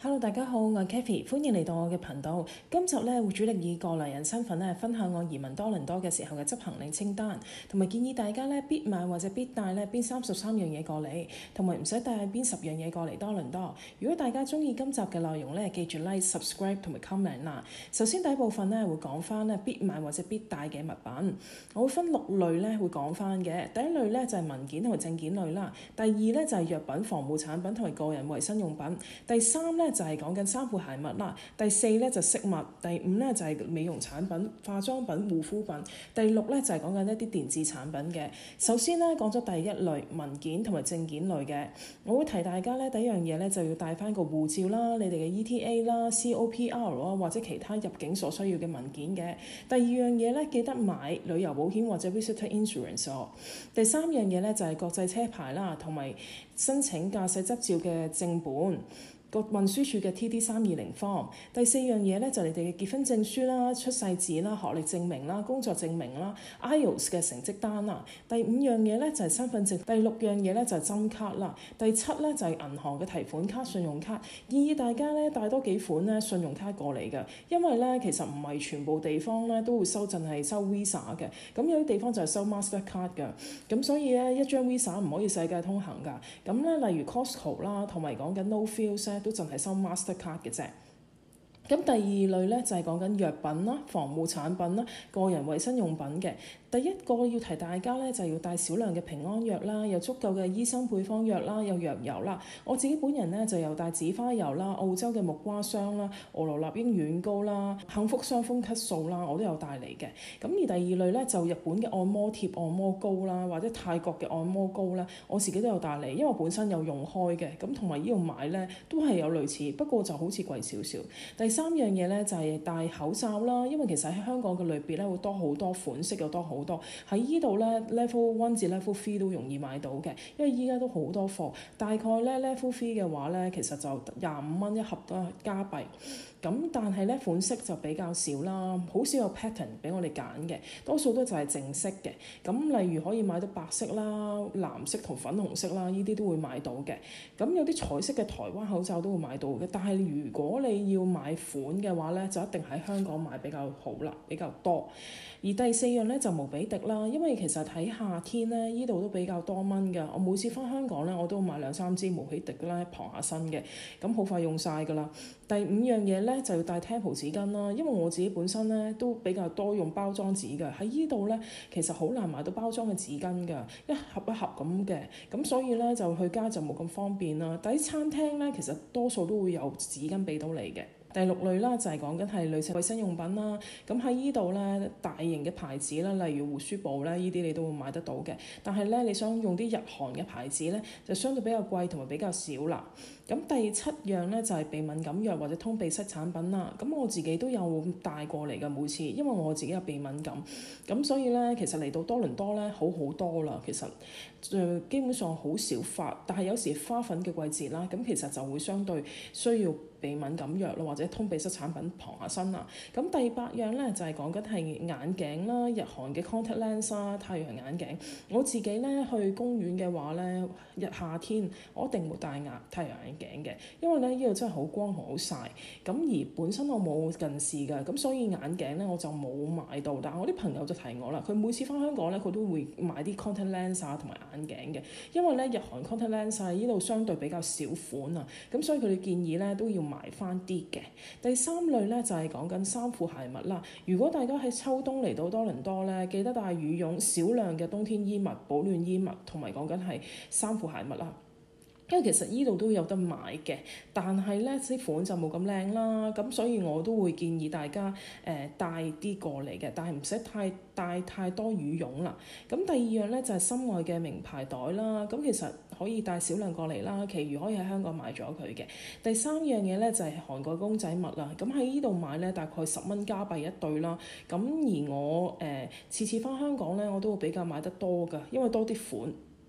Hello，大家好，我係 Kathy，歡迎嚟到我嘅頻道。今集咧會主力以過來人身份咧分享我移民多倫多嘅時候嘅執行李清單，同埋建議大家咧必買或者必帶咧邊33樣嘢過嚟，同埋唔使帶邊10樣嘢過嚟多倫多。如果大家中意今集嘅內容咧，記住 like、subscribe 同埋 comment 啦。首先第一部分咧會講翻咧必買或者必帶嘅物品，我會分6類咧會講翻嘅。第一類咧就係文件同埋證件類啦，第二咧就係藥品、防護產品同埋個人衞生用品，第三咧就係講緊衫褲鞋襪啦，第四咧就飾物，第5咧就係美容產品、化妝品、護膚品，第6咧就係講緊一啲電子產品嘅。首先咧講咗第一類文件同埋證件類嘅，我會提大家咧第一樣嘢咧就要帶翻個護照啦、你哋嘅 ETA 啦、COPR 啦或者其他入境所需要嘅文件嘅。第二樣嘢咧記得買旅遊保險或者 visitor insurance 哦。第三樣嘢咧就係國際車牌啦，同埋申請駕駛執照嘅正本。個運輸署嘅 TD320 form。第4樣嘢咧就係你哋嘅結婚證書啦、出世紙啦、學歷證明啦、工作證明啦、IELTS 嘅成績單啦。第5樣嘢咧就係身份證。第6樣嘢咧就係針卡啦。第7咧就係銀行嘅提款卡、信用卡。建議大家咧帶多幾款咧信用卡過嚟嘅，因為咧其實唔係全部地方咧都會收淨係收 Visa 嘅，咁有啲地方就係收 Mastercard 嘅，咁所以咧一張 Visa 唔可以世界通行㗎。咁咧例如 Costco 啦，同埋講緊 No Frills 咧都淨係收 Mastercard 嘅啫。咁第二類咧就係講緊藥品啦、防護產品啦、個人衞生用品嘅。第一個要提大家咧就要帶少量嘅平安藥啦，有足夠嘅醫生配方藥啦，有藥油啦。我自己本人咧就有帶紫花油啦、澳洲嘅木瓜霜啦、俄羅納英軟膏啦、幸福傷風咳素啦，我都有帶嚟嘅。咁而第二類咧就日本嘅按摩貼、按摩膏啦，或者泰國嘅按摩膏啦，我自己都有帶嚟，因為我本身有用開嘅。咁同埋呢度買咧都係有類似，不過就好似貴少少。第三樣嘢咧就係戴口罩啦，因為其實喺香港嘅類別咧會多好多款式，又多好多。喺依度咧 Level 1至 Level 3都容易買到嘅，因為依家都好多貨。大概咧 Level 3嘅話咧，其實就25蚊一盒都係加幣。咁但係咧款式就比較少啦，好少有 pattern 俾我哋揀嘅，多數都就係正色嘅。咁例如可以買到白色啦、藍色同粉紅色啦，呢啲都會買到嘅。咁有啲彩色嘅台灣口罩都會買到嘅，但係如果你要買款嘅話咧，就一定喺香港買比較好啦，比較多。而第4樣咧就無比迪啦，因為其實喺夏天咧，依度都比較多蚊㗎。我每次翻香港咧，我都買2-3支無比迪啦，傍下身嘅，咁好快用晒㗎啦。第5樣嘢咧就要帶 Tempo 紙巾啦，因為我自己本身咧都比較多用包裝紙㗎。喺依度咧其實好難買到包裝嘅紙巾㗎，一盒一盒咁嘅，咁所以咧就去街就冇咁方便啦。但喺餐廳咧其實多數都會有紙巾俾到你嘅。第6類啦，就係講緊係女性衞生用品啦。咁喺依度咧，大型嘅牌子啦，例如護舒寶咧，依啲你都會買得到嘅。但係咧，你想用啲日韓嘅牌子咧，就相對比較貴同埋比較少啦。咁第7樣咧就係鼻敏感藥或者通鼻塞產品啦。咁我自己都有帶過嚟嘅每次，因為我自己有鼻敏感。咁所以咧，其實嚟到多倫多咧好好多啦。其實基本上好少發，但係有時花粉嘅季節啦，咁其實就會相對需要鼻敏感藥啦，或者通鼻塞產品傍下身啦。咁第8樣咧就係講緊係眼鏡啦，日韓嘅 contact lens 啦，太陽眼鏡。我自己咧去公園嘅話咧，夏天我一定會戴太陽眼鏡嘅，因為咧呢度真係好光同好曬。咁而本身我冇近視㗎，咁所以眼鏡咧我就冇買到。但係我啲朋友就提我啦，佢每次翻香港咧，佢都會買啲 contact lens 啊同埋眼鏡嘅，因為咧日韓 contact lens 喺呢度相對比較少款啊，咁所以佢哋建議咧都要買翻啲嘅。第3類咧就係講緊衫褲鞋襪啦。如果大家喺秋冬嚟到多倫多咧，記得帶羽絨、少量嘅冬天衣物、保暖衣物，同埋講緊係衫褲鞋襪啦。因為其實依度都有得買嘅，但係咧啲款就冇咁靚啦，咁所以我都會建議大家帶啲過嚟嘅，但係唔使帶太多羽絨啦。咁第2樣咧就係心愛嘅名牌袋啦，咁其實可以帶少量過嚟啦，其餘可以喺香港買咗佢嘅。第3樣嘢咧就係韓國公仔襪啦，咁喺依度買咧大概10蚊加幣一對啦。咁而我次次翻香港咧我都會比較買得多㗎，因為多啲款。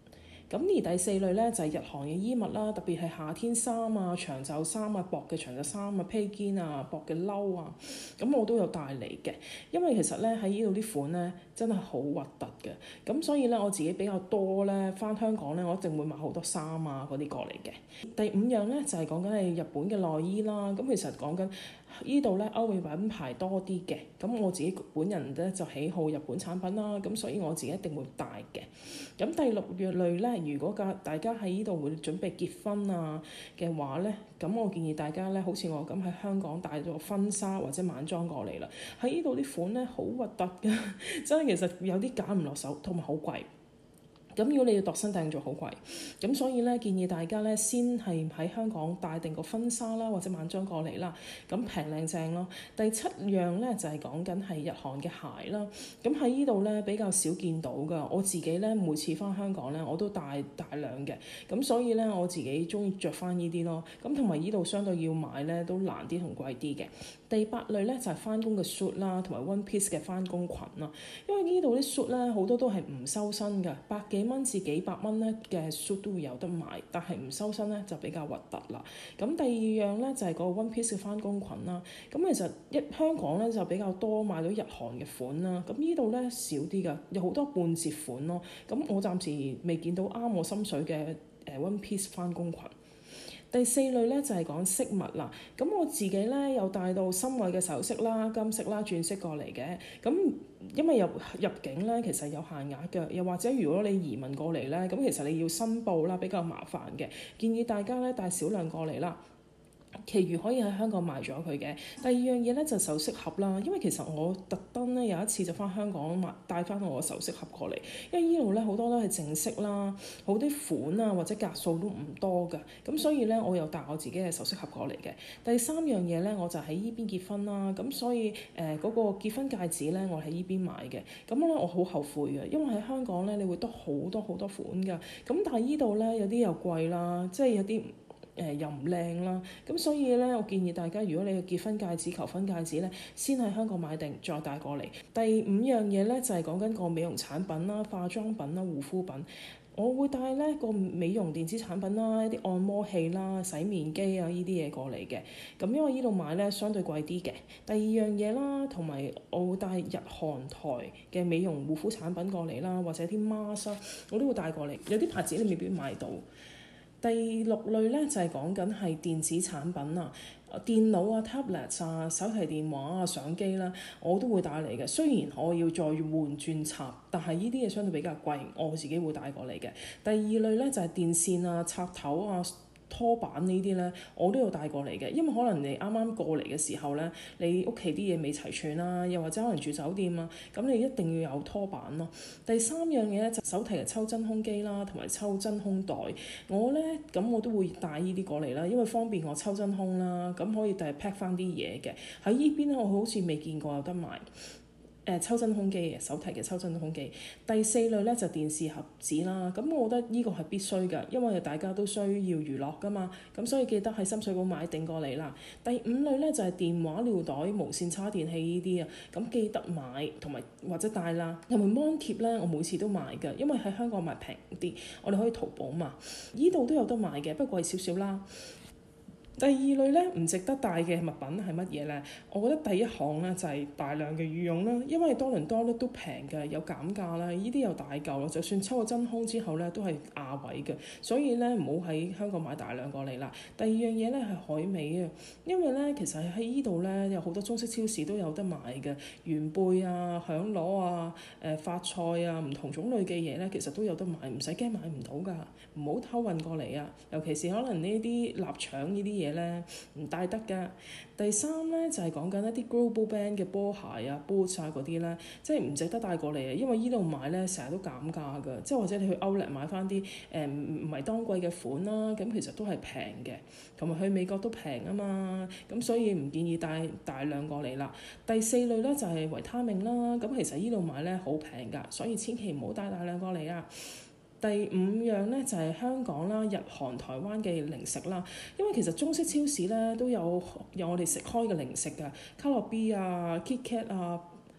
咁而第四類咧就係日韓嘅衣物啦，特別係夏天衫啊、長袖衫啊、薄嘅長袖衫啊、披肩啊、薄嘅褸啊，咁我都有帶嚟嘅。因為其實咧喺呢度啲款咧真係好核突嘅，咁所以咧我自己比較多咧返香港咧，我一定會買好多衫啊嗰啲過嚟嘅。第五樣咧就係講緊係日本嘅內衣啦，咁其實講緊呢度咧歐美品牌多啲嘅，咁我自己本人咧就喜好日本產品啦，咁所以我自己一定會帶嘅。咁第六類咧，如果大家喺呢度會準備結婚啊嘅話咧，咁我建議大家咧，好似我咁喺香港帶咗婚紗或者晚裝過嚟啦。喺呢度啲款咧好核突㗎，真係其實有啲揀唔落手，同埋好貴。咁如果你要度身訂做好貴，咁所以咧建議大家咧先係喺香港帶定個婚紗啦或者晚裝過嚟啦，咁平靚正咯。第七樣咧就係講緊係日韓嘅鞋啦，咁喺呢度咧比較少見到㗎。我自己咧每次返香港咧我都帶大量嘅，咁所以咧我自己中意着返呢啲咯。咁同埋呢度相對要買咧都難啲同貴啲嘅。第八類咧就係返工嘅 suit 啦，同埋 one piece 嘅返工裙啦。因為呢度啲 suit 咧好多都係唔收身㗎，百幾蚊至幾百蚊咧嘅 suit 都會有得買，但係唔收身咧就比較核突啦。咁第二樣咧就係個 one piece 嘅返工裙啦。咁其實香港咧就比較多買到日韓嘅款啦，咁呢度咧少啲㗎，有好多半截款咯。咁我暫時未見到啱我心水嘅one piece 返工裙。第四類咧就係講飾物啦，咁我自己咧有帶到心愛嘅首飾啦、金飾啦、鑽飾過嚟嘅，咁因為入境咧其實有限額嘅，又或者如果你移民過嚟咧，咁其實你要申報啦，比較麻煩嘅，建議大家咧帶少量過嚟啦。其餘可以喺香港賣咗佢嘅。第二樣嘢咧就首飾盒啦，因為其實我特登咧有一次就返香港帶返我個首飾盒過嚟，因為呢度咧好多都係正式啦，好啲款啊或者格數都唔多㗎，咁所以咧我又帶我自己嘅首飾盒過嚟嘅。第三樣嘢咧我就喺依邊結婚啦，咁所以嗰個結婚戒指咧我喺依邊買嘅，咁咧我好後悔嘅，因為喺香港咧你會得好多款㗎，咁但係依度咧有啲又貴啦，即係有啲又唔靚啦，咁所以咧，我建議大家如果你嘅結婚戒指、求婚戒指咧，先喺香港買定，再帶過嚟。第五樣嘢咧就係講緊個美容產品啦、化妝品啦、護膚品。我會帶咧個美容電子產品啦、一啲按摩器啦、洗面機啊呢啲嘢過嚟嘅。咁因為呢度買咧相對貴啲嘅。第二樣嘢啦，同埋我會帶日韓台嘅美容護膚產品過嚟啦，或者啲 mask 我都會帶過嚟。有啲牌子你未必買到。第六類咧就係講緊係電子產品啊，電腦啊、tablet 啊、手提電話啊、相機啦，我都會帶嚟嘅。雖然我要再換轉插，但係呢啲嘢相對比較貴，我自己會帶過嚟嘅。第二類咧就係電線啊、插頭啊、拖板呢啲咧，我都有帶過嚟嘅，因為可能你啱啱過嚟嘅時候咧，你屋企啲嘢未齊全啦，又或者可能住酒店啊，咁你一定要有拖板咯。第三樣嘢咧就手提嘅抽真空機啦，同埋抽真空袋。我咧咁我都會帶呢啲過嚟啦，因為方便我抽真空啦，咁可以第日 pack 翻啲嘢嘅。喺呢邊咧，我好似未見過有得賣。抽真空機嘅手提嘅抽真空機。第四類咧就電視盒子啦，咁我覺得呢個係必須㗎，因為大家都需要娛樂㗎嘛，咁所以記得喺深水埗買定過嚟啦。第五類咧就係電話尿袋、無線叉電器呢啲啊，咁記得買同埋或者帶啦。同埋芒貼咧，我每次都買㗎，因為喺香港買平啲，我哋可以淘寶嘛，呢度都有得買嘅，不過貴少少啦。第二類咧唔值得帶嘅物品係乜嘢咧？我覺得第一項咧就係大量嘅羽絨啦，因為多倫多咧都平嘅，有減價啦，呢啲又大嚿咯，就算抽個真空之後咧都係亞位嘅，所以咧唔好喺香港買大量過嚟啦。第二樣嘢咧係海味啊，因為咧其實喺呢度咧有好多中式超市都有得買嘅，元貝啊、響螺啊、發菜啊，唔同種類嘅嘢咧其實都有得買，唔使驚買唔到㗎，唔好偷運過嚟啊！尤其是可能呢啲臘腸呢啲嘢咧唔帶得㗎。第三咧就係講緊一啲 global brand 嘅波鞋啊、boots 啊嗰啲咧，即係唔值得帶過嚟啊，因為呢度買咧成日都減價㗎，即係或者你去 Outlet 買翻啲唔係當季嘅款啦，咁其實都係平嘅，同埋去美國都平啊嘛，咁所以唔建議帶大量過嚟啦。第四類咧就係維他命啦，咁其實呢度買咧好平㗎，所以千祈唔好帶大量過嚟啊。第五樣咧就係香港啦、日韓、台灣嘅零食啦，因為其實中式超市咧都有我哋食開嘅零食㗎，卡樂 B 啊、KitKat 啊、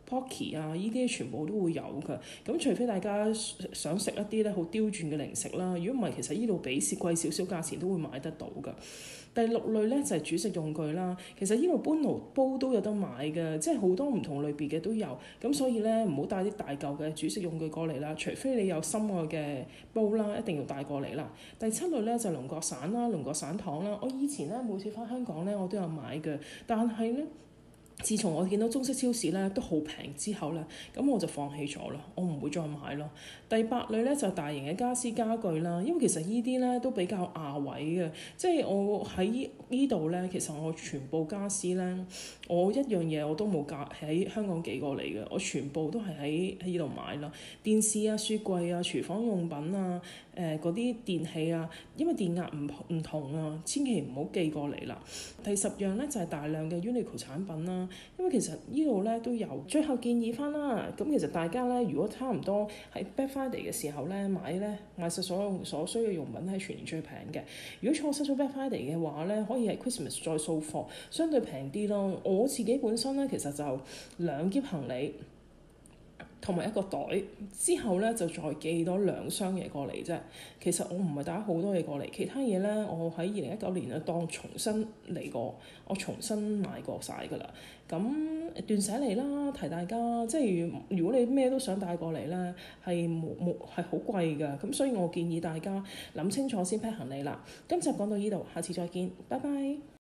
Pocky 啊，呢啲全部都會有㗎。咁除非大家想食一啲咧好刁鑽嘅零食啦，如果唔係，其實呢度比貴少少價錢都會買得到㗎。第六類咧就係煮食用具啦，其實呢度搬爐煲都有得買嘅，即係好多唔同類別嘅都有，咁所以咧唔好帶啲大嚿嘅煮食用具過嚟啦，除非你有心愛嘅煲啦，一定要帶過嚟啦。第七類咧就係龍角散啦、龍角散糖啦，我以前咧每次翻香港咧我都有買嘅，但係咧，自從我見到中式超市咧都好平之後咧，咁我就放棄咗啦，我唔會再買咯。第八類咧就係大型嘅家私家具啦，因為其實呢啲咧都比較亞位嘅，即係我喺呢度咧，其實我全部家私咧，我一樣嘢我都冇喺香港寄過嚟嘅，我全部都係喺呢度買啦。電視啊、雪櫃啊、廚房用品啊、嗰啲電器啊，因為電壓唔同啊，千祈唔好寄過嚟啦。第十樣咧就係大量嘅 Uniqlo 產品啦，因為其實呢度咧都有。最後建議翻啦，咁其實大家咧如果差唔多喺 Black Friday 嘅時候咧買實所需嘅用品係全年最平嘅。如果錯失咗 Black Friday 嘅話咧，可以喺 Christmas 再掃貨，相對平啲咯。我自己本身咧其實就2喼行李同埋一個袋，之後咧就再寄多2箱嘢過嚟啫。其實我唔係帶好多嘢過嚟，其他嘢咧我喺2019年啊當重新嚟過，我重新買過晒㗎啦。咁斷捨離啦，提大家即係如果你咩都想帶過嚟咧，係好貴㗎。咁所以我建議大家諗清楚先 pack 行李啦。今集講到呢度，下次再見，拜拜。